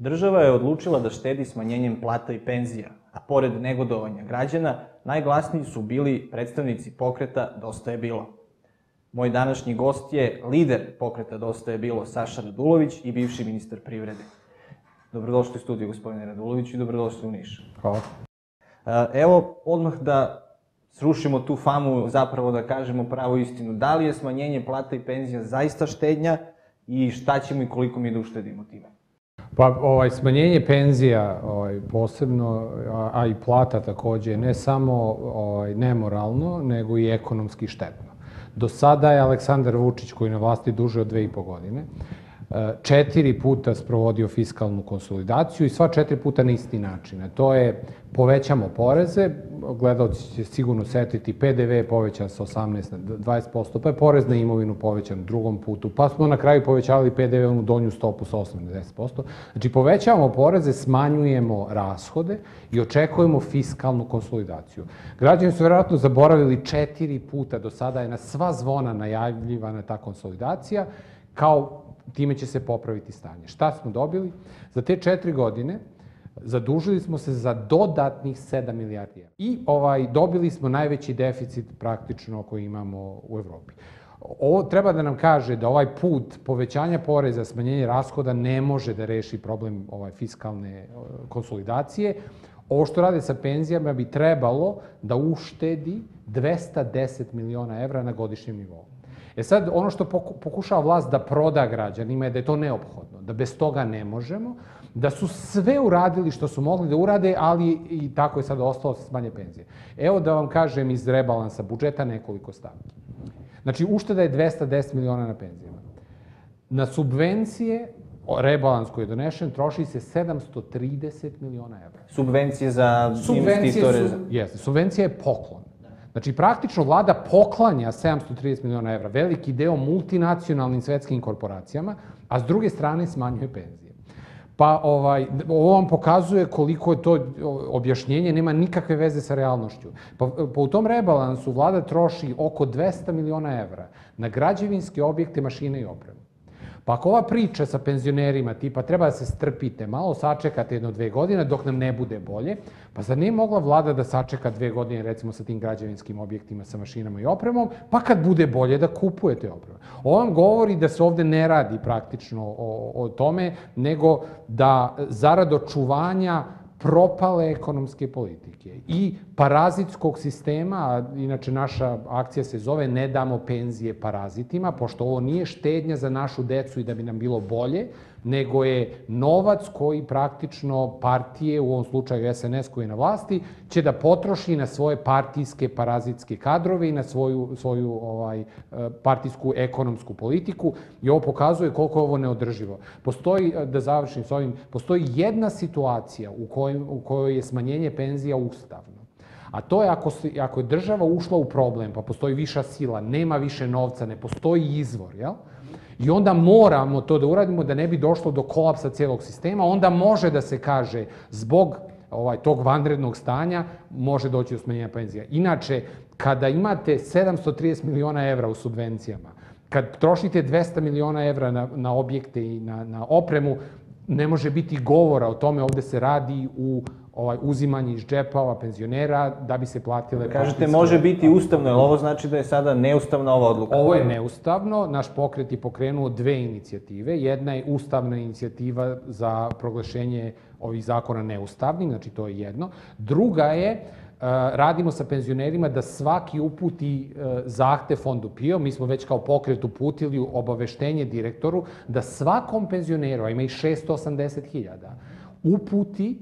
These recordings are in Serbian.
Država je odlučila da štedi smanjenjem plata i penzija, a pored negodovanja građana, najglasniji su bili predstavnici pokreta Dosta je bilo. Moj današnji gost je lider pokreta Dosta je bilo, Saša Radulović, i bivši ministar privrede. Dobrodošli u studiju, gospodine Radulović, i dobrodošli u Niš. Hvala. Evo, odmah da srušimo tu famu, zapravo da kažemo pravu istinu. Da li je smanjenje plata i penzija zaista štednja i šta ćemo i koliko mi da uštedimo time? Pa, smanjenje penzija posebno, a i plata takođe, ne samo nemoralno, nego i ekonomski štetno. Do sada je Aleksandar Vučić, koji je na vlasti duže od 2,5 godine, 4 puta sprovodio fiskalnu konsolidaciju i sva 4 puta na isti način. To je povećamo poreze, gledalci će sigurno setiti, PDV je povećan sa 18 na 20%, pa je porez na imovinu povećan u drugom putu, pa smo na kraju povećavali PDV u donju stopu sa 8 na 10%. Znači, povećavamo poreze, smanjujemo rashode i očekujemo fiskalnu konsolidaciju. Građani su verovatno zaboravili 4 puta do sada je na sva zvona najavljivana ta konsolidacija, kao time će se popraviti stanje. Šta smo dobili? Za te 4 godine zadužili smo se za dodatnih 7 milijardi evra. I dobili smo najveći deficit praktično koji imamo u Evropi. Ovo treba da nam kaže da ovaj put povećanja poreza, smanjenje rashoda ne može da reši problem fiskalne konsolidacije. Ovo što rade sa penzijama bi trebalo da uštedi 210 miliona evra na godišnjem nivou. Sad, ono što pokušava vlast da proda građanima je da je to neophodno, da bez toga ne možemo, da su sve uradili što su mogli da urade, ali i tako je sad ostalo sa smanje penzije. Evo da vam kažem iz rebalansa budžeta nekoliko stavki. Znači, ušteda je 210 miliona na penzijama. Na subvencije, rebalans koji je donešen, troši se 730 miliona evra. Subvencije za investitore? Jeste, subvencija je poklon. Znači, praktično vlada poklanja 730 miliona evra, veliki deo multinacionalnim svetskim korporacijama, a s druge strane smanjuje penzije. Pa ovo vam pokazuje koliko je to objašnjenje, nema nikakve veze sa realnošću. Pa u tom rebalansu vlada troši oko 200 miliona evra na građevinske objekte, mašine i opremu. Pa ako ova priča sa penzionerima tipa treba da se strpite, malo sačekate 1-2 godine dok nam ne bude bolje, pa zar nije mogla vlada da sačeka 2 godine recimo sa tim građevinskim objektima, sa mašinama i opremom, pa kad bude bolje da kupujete opremu. Ovo vam govori da se ovde ne radi praktično o tome, nego da zarad očuvanja propale ekonomske politike i parazitskog sistema, a inače naša akcija se zove Ne damo penzije parazitima, pošto ovo nije štednja za našu decu i da bi nam bilo bolje, nego je novac koji praktično partije, u ovom slučaju SNS koji je na vlasti, će da potroši na svoje partijske parazitske kadrove i na svoju partijsku ekonomsku politiku i ovo pokazuje koliko je ovo neodrživo. Postoji, da završim s ovim, postoji jedna situacija u kojoj je smanjenje penzija ustavno. A to je ako je država ušla u problem, pa postoji viša sila, nema više novca, ne postoji izvor, jel? I onda moramo to da uradimo da ne bi došlo do kolapsa cijelog sistema, onda može da se kaže zbog tog vanrednog stanja može doći do smanjenja penzija. Inače, kada imate 730 miliona evra u subvencijama, kad trošite 200 miliona evra na objekte i na opremu, ne može biti govora o tome, ovde se radi u uzimanje iz džepova penzionera da bi se platile... Kažete, može biti ustavno, jer ovo znači da je sada neustavna ova odluka? Ovo je neustavno. Naš pokret je pokrenuo 2 inicijative. Jedna je ustavna inicijativa za proglašenje ovih zakona neustavnim, znači to je jedno. Druga je, radimo sa penzionerima da svaki uputi zahtev fondu PIO. Mi smo već kao pokret uputili obaveštenje direktoru da svakom penzioneru, a ima i 680.000, uputi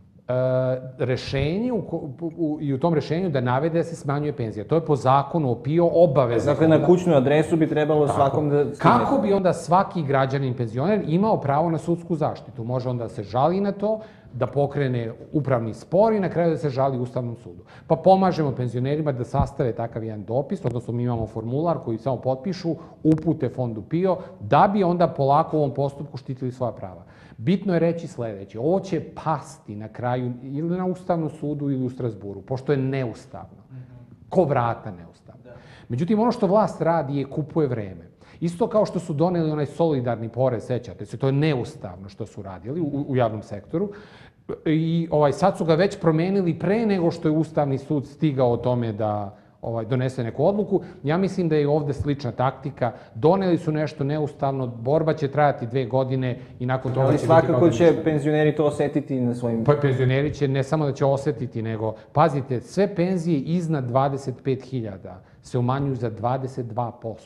rešenje i u tom rešenju da navede da se smanjuje penzija. To je po zakonu o PIO obaveza. Dakle, na kućnu adresu bi trebalo svakom da stigne. Kako bi onda svaki građanin penzioner imao pravo na sudsku zaštitu? Može onda da se žali na to, da pokrene upravni spor i na kraju da se žali Ustavnom sudu. Pa pomažemo penzionerima da sastave takav jedan dopis, odnosno mi imamo formular koji samo potpišu, upute fondu PIO, da bi onda polako u ovom postupku štitili svoja prava. Bitno je reći sledeće, ovo će pasti na kraju ili na Ustavnom sudu ili u Strazburu, pošto je neustavno. Ko vrata neustavno. Međutim, ono što vlast radi je kupuje vreme. Isto kao što su doneli onaj solidarni porez, sećate se, to je neustavno što su radili u javnom sektoru. I sad su ga već promenili pre nego što je Ustavni sud stigao o tome da donese neku odluku. Ja mislim da je ovde slična taktika. Doneli su nešto neustavno, borba će trajati 2 godine i nakon toga će biti... Ali svakako će penzioneri to osetiti na svojim... Pa penzioneri će ne samo da će osetiti, nego, pazite, sve penzije iznad 25.000 se umanjuju za 22%.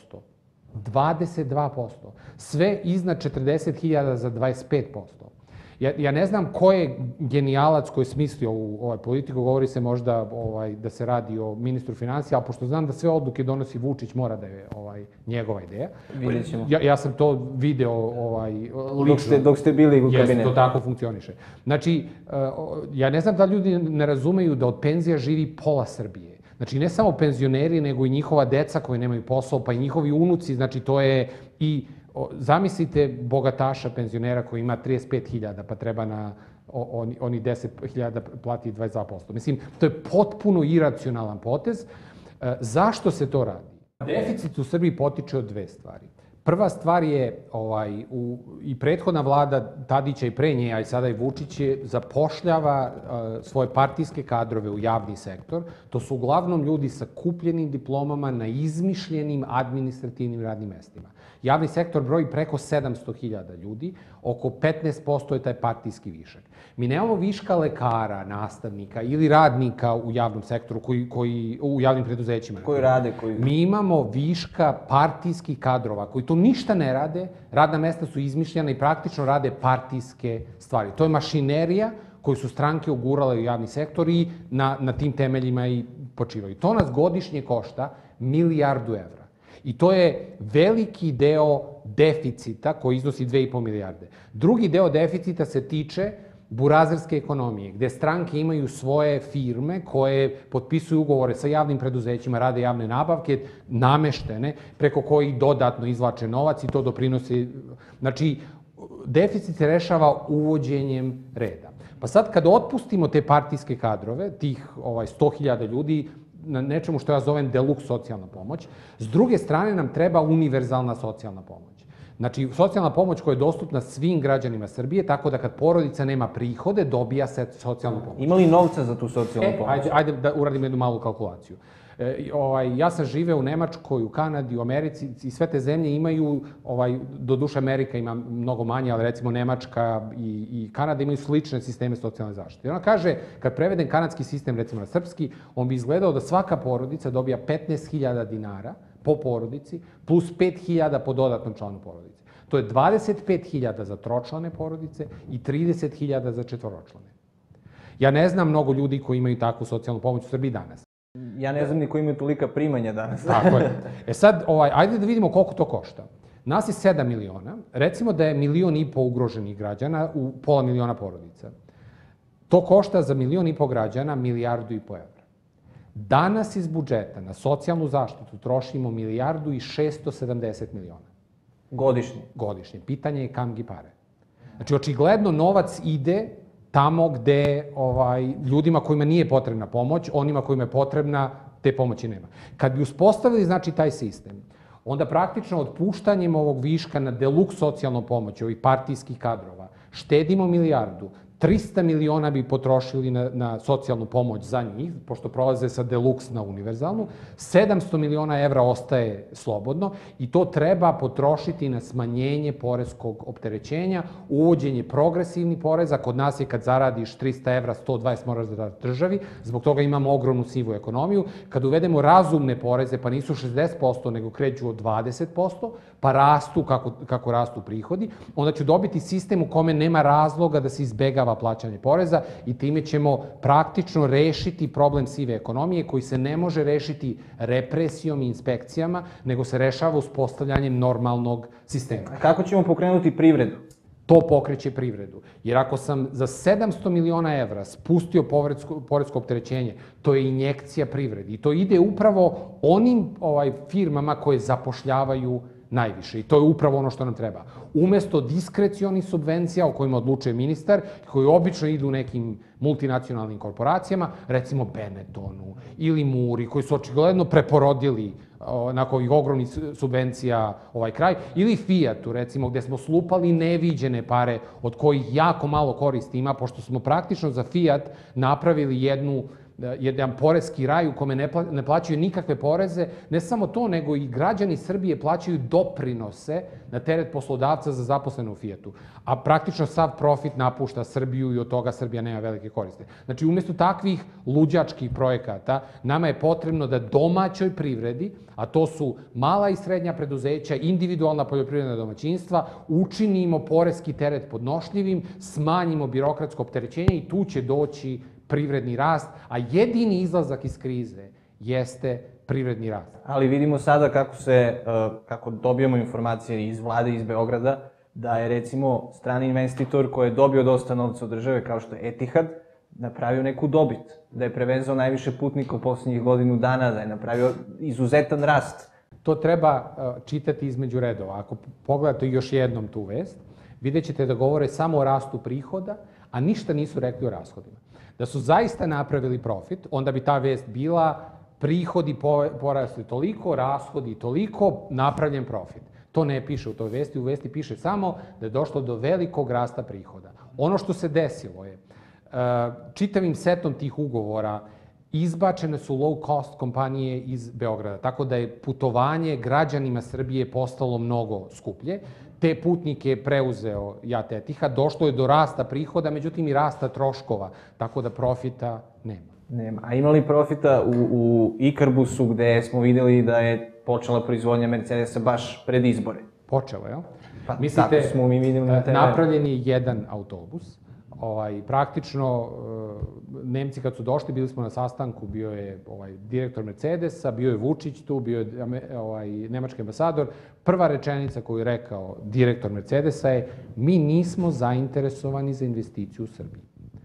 22%. Sve iznad 40.000 za 25%. Ja ne znam ko je genijalac koji je smislio ovu politiku, govori se možda da se radi o ministru finansija, ali pošto znam da sve odluke donosi Vučić, mora da je njegova ideja. Vidjet ćemo. Ja sam to video lično. Dok ste bili u kabinetu. Jeste, to tako funkcioniše. Znači, ja ne znam da ljudi ne razumeju da od penzija živi pola Srbije. Znači, ne samo penzioneri, nego i njihova deca koji nemaju posao, pa i njihovi unuci, znači to je i... Zamislite bogataša penzionera koji ima 35.000, pa treba na oni 10.000 plati 22%. Mislim, to je potpuno iracionalan potez. Zašto se to radi? Deficit u Srbiji potiče od 2 stvari. Prva stvar je, i prethodna vlada Tadića i pre nje, a i sada i Vučić je, zapošljava svoje partijske kadrove u javni sektor. To su uglavnom ljudi sa kupljenim diplomama na izmišljenim administrativnim radnim mestima. Javni sektor broji preko 700.000 ljudi, oko 15% je taj partijski višak. Mi nemamo viška lekara, nastavnika ili radnika u javnom sektoru, u javnim preduzećima. Koji rade? Mi imamo viška partijskih kadrova koji to ništa ne rade, radna mesta su izmišljena i praktično rade partijske stvari. To je mašinerija koju su stranke ugurale u javni sektor i na tim temeljima i počivaju. To nas godišnje košta milijardu evra. I to je veliki deo deficita koji iznosi 2,5 milijarde. Drugi deo deficita se tiče burazerske ekonomije, gde stranke imaju svoje firme koje potpisuju ugovore sa javnim preduzećima, rade javne nabavke, nameštene, preko kojih dodatno izvlače novac i to doprinosi... Znači, deficit se rešava uvođenjem reda. Pa sad, kad otpustimo te partijske kadrove, tih 100.000 ljudi, na nečemu što ja zovem deluks socijalna pomoć, s druge strane nam treba univerzalna socijalna pomoć. Znači, socijalna pomoć koja je dostupna svim građanima Srbije, tako da kad porodica nema prihode, dobija se socijalnu pomoć. Ima li novca za tu socijalnu pomoć? Ajde da uradimo jednu malu kalkulaciju. Ja sam živeo u Nemačkoj, u Kanadi, u Americi i sve te zemlje imaju, doduše Amerika ima mnogo manje, ali recimo Nemačka i Kanada imaju slične sisteme socijalne zaštite. I ona kaže, kad prevedem kanadski sistem, recimo na srpski, on bi izgledao da svaka porodica dobija 15.000 dinara po porodici, plus 5.000 po dodatnom članu porodice. To je 25.000 za tročlane porodice i 30.000 za četvoročlane. Ja ne znam mnogo ljudi koji imaju takvu socijalnu pomoć u Srbiji danas. Ja ne znam ni koji imaju tolika primanja danas. Tako je. Sad, ajde da vidimo koliko to košta. Nas je 7 miliona, recimo da je 1,5 miliona ugroženih građana u pola miliona porodica. To košta za 1,5 miliona građana 1,5 milijardu evra. Danas iz budžeta na socijalnu zaštitu trošimo 1,670 miliona. Godišnje? Godišnje. Pitanje je kam gi pare. Znači, očigledno novac ide tamo gde ljudima kojima nije potrebna pomoć, onima kojima je potrebna, te pomoći nema. Kad bi uspostavili, znači, taj sistem, onda praktično otpuštanjem ovog viška na deluks socijalnu pomoć, ovih partijskih kadrova, štedimo 1 milijardu, 300 miliona bi potrošili na socijalnu pomoć za njih, pošto prolaze sa deluks na univerzalnu, 700 miliona evra ostaje slobodno i to treba potrošiti na smanjenje poreskog opterećenja, uvođenje progresivnih poreza. Kod nas je kad zaradiš 300 evra, 120 moraš da daš državi, zbog toga imamo ogromnu sivu ekonomiju. Kad uvedemo razumne poreze, pa nisu 60%, nego kreću od 20%, pa rastu kako rastu prihodi, onda ću dobiti sistem u kome nema razloga da se izbegava plaćanje poreza i time ćemo praktično rešiti problem sive ekonomije koji se ne može rešiti represijom i inspekcijama, nego se rešava uspostavljanjem normalnog sistema. A kako ćemo pokrenuti privredu? To pokreće privredu. Jer ako sam za 700 miliona evra spustio poresko opterećenje, to je injekcija privredi. I to ide upravo onim firmama koje zapošljavaju najviše. I to je upravo ono što nam treba. Umesto diskrecionih subvencija o kojima odlučuje ministar, koji obično idu nekim multinacionalnim korporacijama, recimo Benettonu ili Muri, koji su očigledno preporodili nakon ovih ogromnih subvencija ovaj kraj, ili Fiatu, recimo, gde smo slupali neviđene pare od kojih jako malo koristi ima, pošto smo praktično za Fiat napravili jedan poreski raj u kome ne plaćaju nikakve poreze. Ne samo to, nego i građani Srbije plaćaju doprinose na teret poslodavca za zaposlene u Fiatu. A praktično sav profit napušta Srbiju i od toga Srbija nema velike koriste. Znači, umjesto takvih luđačkih projekata, nama je potrebno da domaćoj privredi, a to su mala i srednja preduzeća, individualna poljoprivredna domaćinstva, učinimo poreski teret podnošljivim, smanjimo birokratsko opterećenje i tu će doći privredni rast, a jedini izlazak iz krize jeste privredni rast. Ali vidimo sada kako dobijamo informacije iz vlade, iz Beograda, da je recimo strani investitor koji je dobio dosta novca od države, kao što je Etihad, napravio neku dobit, da je prevezao najviše putnika u poslednjih godinu dana, da je napravio izuzetan rast. To treba čitati između redova. Ako pogledate još jednom tu vest, vidjet ćete da govore samo o rastu prihoda, a ništa nisu rekli o rashodima. Da su zaista napravili profit, onda bi ta vest bila prihodi porasli toliko, rashodi toliko, napravljen profit. To ne piše u toj vesti, u vesti piše samo da je došlo do velikog rasta prihoda. Ono što se desilo je, čitavim setom tih ugovora izbačene su low cost kompanije iz Beograda, tako da je putovanje građanima Srbije postalo mnogo skuplje. Te putnike je preuzeo JAT Etihad, došlo je do rasta prihoda, međutim i rasta troškova, tako da profita nema. Nema. A ima li profita u Ikarbusu, gde smo videli da je počela proizvodnja Mercedesa baš pred izbore? Počelo, jel? Pa tako smo mi videli na TV. Napravljen je jedan autobus. Praktično, Nemci kad su došli, bili smo na sastanku, bio je direktor Mercedesa, bio je Vučić tu, bio je nemački ambasador. Prva rečenica koju je rekao direktor Mercedesa je: mi nismo zainteresovani za investiciju u Srbiji.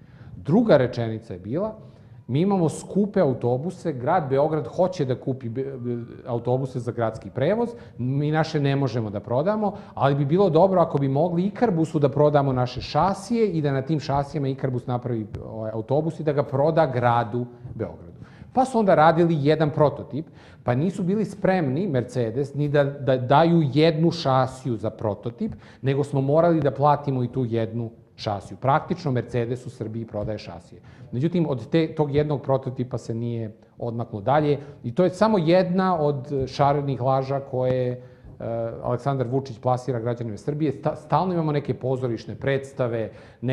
Druga rečenica je bila: mi imamo skupe autobuse, grad Beograd hoće da kupi autobuse za gradski prevoz, mi naše ne možemo da prodamo, ali bi bilo dobro ako bi mogli Ikarbusu da prodamo naše šasije i da na tim šasijama Ikarbus napravi autobus i da ga proda gradu Beogradu. Pa su onda radili jedan prototip, pa nisu bili spremni, Mercedes, ni da daju jednu šasiju za prototip, nego smo morali da platimo i tu jednu šasiju. Praktično Mercedes u Srbiji prodaje šasije. Međutim, od tog jednog prototipa se nije odmaklo dalje i to je samo jedna od šarenih laža koje Aleksandar Vučić plasira građanima Srbije. Stalno imamo neke pozorišne predstave,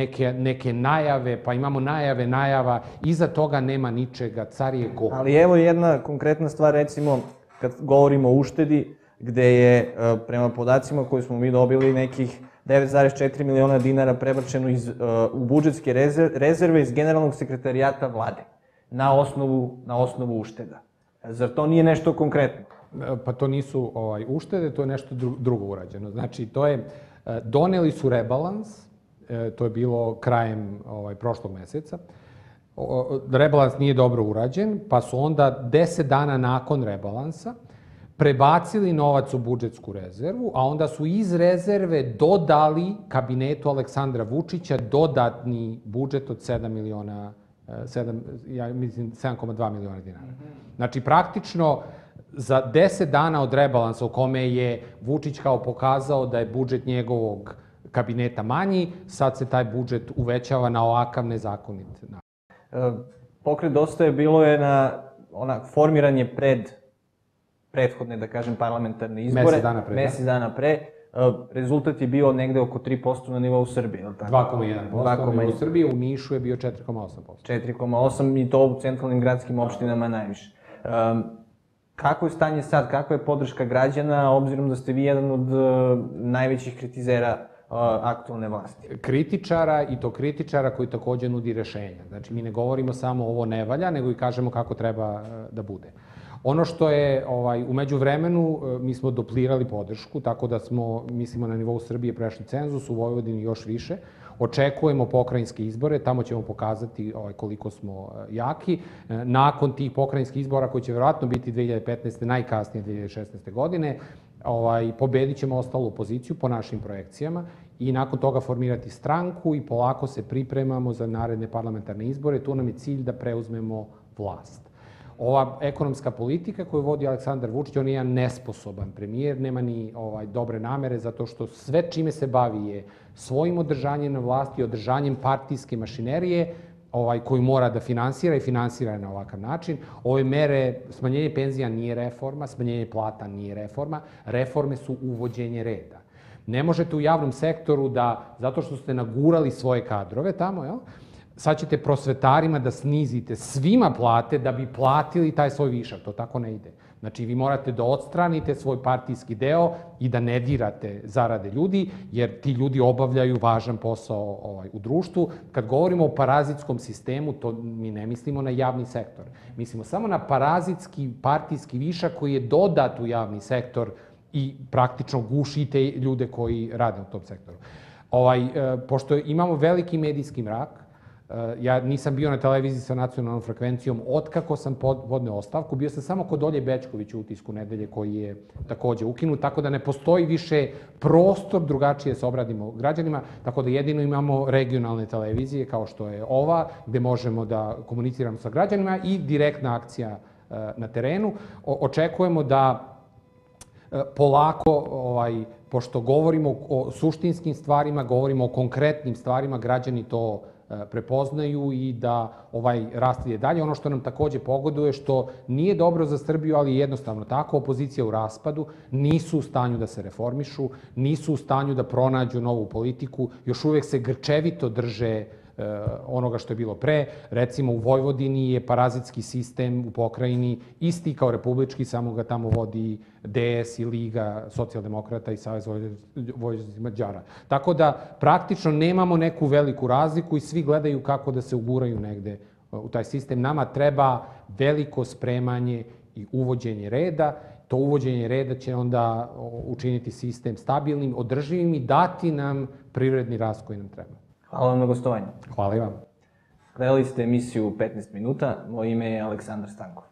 neke najave, pa imamo najava, iza toga nema ničega, car je go. Ali evo jedna konkretna stvar, recimo, kad govorimo o uštedi, gde je prema podacima koje smo mi dobili nekih 9,4 miliona dinara prebačeno u budžetske rezerve iz Generalnog sekretarijata vlade na osnovu ušteda. Zar to nije nešto konkretno? Pa to nisu uštede, to je nešto drugo urađeno. Znači, doneli su rebalans, to je bilo krajem prošlog meseca. Rebalans nije dobro urađen, pa su onda 10 dana nakon rebalansa prebacili novac u budžetsku rezervu, a onda su iz rezerve dodali kabinetu Aleksandra Vučića dodatni budžet od 7,2 miliona dinara. Znači, praktično, za 10 dana od rebalansa u kome je Vučić kao pokazao da je budžet njegovog kabineta manji, sad se taj budžet uvećava na ovakav nezakonit način. Pokret Dosta je bilo je na formiranje prethodne, da kažem, parlamentarne izbore. Mesec dana pre. Rezultat je bio negde oko 3% na nivou Srbije, ili tako? 2,1% na nivou Srbije, u Nišu je bio 4,8%. 4,8% i to u centralnim gradskim opštinama najviše. Kako je stanje sad, kakva je podrška građana, obzirom da ste vi jedan od najvećih kritizera aktualne vlasti? Kritičara, i to kritičara koji takođe nudi rešenja. Znači, mi ne govorimo samo ovo ne valja, nego i kažemo kako treba da bude. Ono što je, u međuvremenu, mi smo duplirali podršku, tako da smo, mislimo, na nivou Srbije prešli cenzus, u Vojvodini još više. očekujemo pokrajinske izbore, tamo ćemo pokazati koliko smo jaki. Nakon tih pokrajinskih izbora, koji će verovatno biti 2015. najkasnije 2016. godine, pobedit ćemo ostalu opoziciju po našim projekcijama i nakon toga formirati stranku i polako se pripremamo za naredne parlamentarne izbore. Tu nam je cilj da preuzmemo vlast. Ova ekonomska politika koju vodi Aleksandar Vučić, on je jedan nesposoban premijer, nema ni dobre namere, zato što sve čime se bavi je svojim održanjem na vlasti, održanjem partijske mašinerije, koju mora da finansira i finansira je na ovakav način. Ove mere, smanjenje penzija nije reforma, smanjenje plata nije reforma, reforme su uvođenje reda. Ne možete u javnom sektoru da, zato što ste nagurali svoje kadrove tamo, sad ćete prosvetarima da snizite svima plate da bi platili taj svoj višak. To tako ne ide. Znači, vi morate da odstranite svoj partijski deo i da ne dirate zarade ljudi, jer ti ljudi obavljaju važan posao u društvu. Kad govorimo o parazitskom sistemu, to mi ne mislimo na javni sektor. Mislimo samo na parazitski partijski višak koji je dodat u javni sektor i praktično guši te ljude koji rade u tom sektoru. Pošto imamo veliki medijski mrak, ja nisam bio na televiziji sa nacionalnom frekvencijom otkako sam podneo ostavku. Bio sam samo kod Olje Bećković u Utisku nedelje koji je takođe ukinut, tako da ne postoji više prostor drugačije se obradimo građanima, tako da jedino imamo regionalne televizije kao što je ova, gde možemo da komuniciramo sa građanima i direktna akcija na terenu. Očekujemo da polako, pošto govorimo o suštinskim stvarima, govorimo o konkretnim stvarima, građani to prepoznaju i da ovaj rast ide dalje. Ono što nam takođe pogoduje, što nije dobro za Srbiju, ali jednostavno tako, opozicija u raspadu, nisu u stanju da se reformišu, nisu u stanju da pronađu novu politiku, još uvek se grčevito drže onoga što je bilo pre. Recimo, u Vojvodini je parazitski sistem u pokrajini isti kao republički, samo ga tamo vodi DS i Liga socijaldemokrata i Savez vojvođanskih Mađara. Tako da, praktično, nemamo neku veliku razliku i svi gledaju kako da se uguraju negde u taj sistem. Nama treba veliko spremanje i uvođenje reda. To uvođenje reda će onda učiniti sistem stabilnim, održivim i dati nam privredni rast koji nam treba. Hvala vam na gostovanju. Hvala i vam. Gledali ste emisiju 15 minuta. Moje ime je Aleksandar Stanko.